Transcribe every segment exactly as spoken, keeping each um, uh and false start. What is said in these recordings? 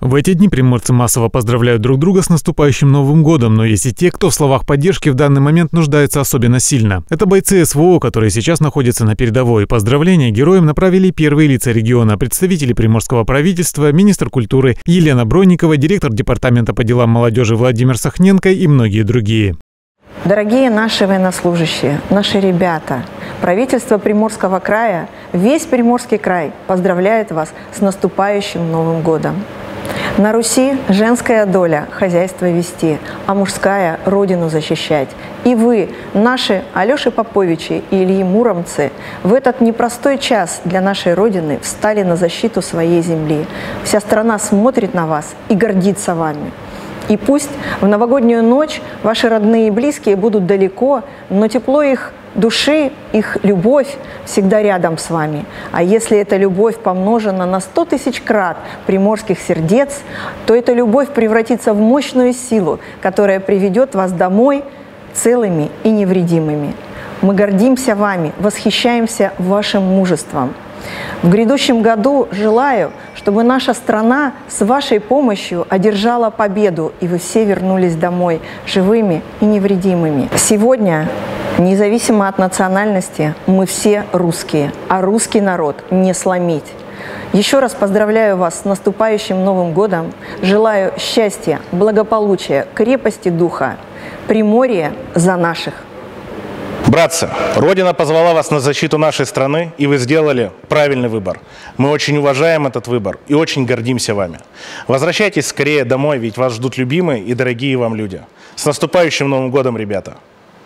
В эти дни приморцы массово поздравляют друг друга с наступающим Новым годом, но есть и те, кто в словах поддержки в данный момент нуждается особенно сильно. Это бойцы СВО, которые сейчас находятся на передовой. Поздравления героям направили первые лица региона, представители приморского правительства, министр культуры Елена Бронникова, директор департамента по делам молодежи Владимир Сахненко и многие другие. Дорогие наши военнослужащие, наши ребята, правительство Приморского края, весь Приморский край поздравляет вас с наступающим Новым годом. На Руси женская доля – хозяйство вести, а мужская – родину защищать. И вы, наши Алеши Поповичи и Ильи Муромцы, в этот непростой час для нашей Родины встали на защиту своей земли. Вся страна смотрит на вас и гордится вами. И пусть в новогоднюю ночь ваши родные и близкие будут далеко, но тепло их души, их любовь всегда рядом с вами. А если эта любовь помножена на сто тысяч крат приморских сердец, то эта любовь превратится в мощную силу, которая приведет вас домой целыми и невредимыми. Мы гордимся вами, восхищаемся вашим мужеством. В грядущем году желаю, чтобы наша страна с вашей помощью одержала победу, и вы все вернулись домой живыми и невредимыми. Сегодня, независимо от национальности, мы все русские, а русский народ не сломить. Еще раз поздравляю вас с наступающим Новым годом, желаю счастья, благополучия, крепости духа. Приморье за наших! Братцы, Родина позвала вас на защиту нашей страны, и вы сделали правильный выбор. Мы очень уважаем этот выбор и очень гордимся вами. Возвращайтесь скорее домой, ведь вас ждут любимые и дорогие вам люди. С наступающим Новым годом, ребята!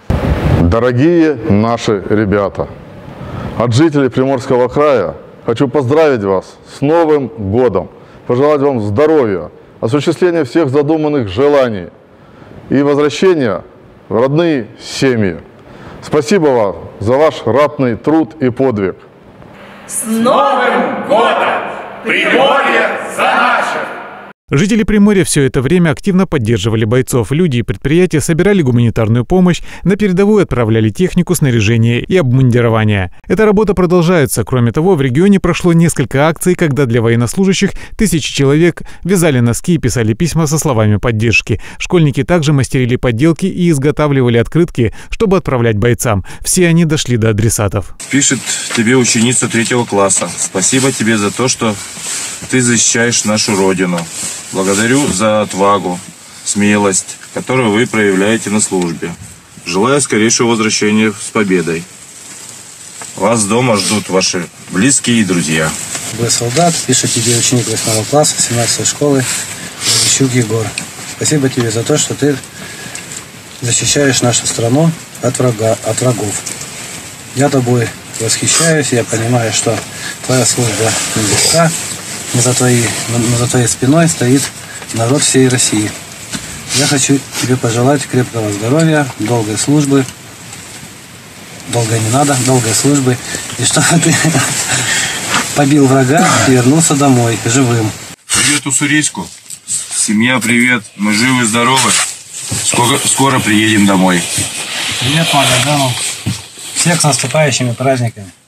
Дорогие наши ребята, от жителей Приморского края хочу поздравить вас с Новым годом, пожелать вам здоровья, осуществления всех задуманных желаний и возвращения в родные семьи. Спасибо вам за ваш ратный труд и подвиг. С Новым годом! Приморье за наших! Жители Приморья все это время активно поддерживали бойцов. Люди и предприятия собирали гуманитарную помощь, на передовую отправляли технику, снаряжение и обмундирование. Эта работа продолжается. Кроме того, в регионе прошло несколько акций, когда для военнослужащих тысячи человек вязали носки и писали письма со словами поддержки. Школьники также мастерили поделки и изготавливали открытки, чтобы отправлять бойцам. Все они дошли до адресатов. Пишет тебе ученица третьего класса. Спасибо тебе за то, что ты защищаешь нашу Родину. Благодарю за отвагу, смелость, которую вы проявляете на службе. Желаю скорейшего возвращения с победой. Вас дома ждут ваши близкие и друзья. Вы солдат, пишет тебе ученик восьмого класса семнадцатой школы Щук Егор. Спасибо тебе за то, что ты защищаешь нашу страну от врага, от врагов. Я тобой восхищаюсь, я понимаю, что твоя служба нелегка. Но за, твоей, но за твоей спиной стоит народ всей России. Я хочу тебе пожелать крепкого здоровья, долгой службы. Долго не надо, долгой службы. И чтобы ты побил врага и вернулся домой живым. Привет Уссурийску. Семья, привет. Мы живы и здоровы. Скоро, скоро приедем домой. Привет, Магадану. Всех с наступающими праздниками.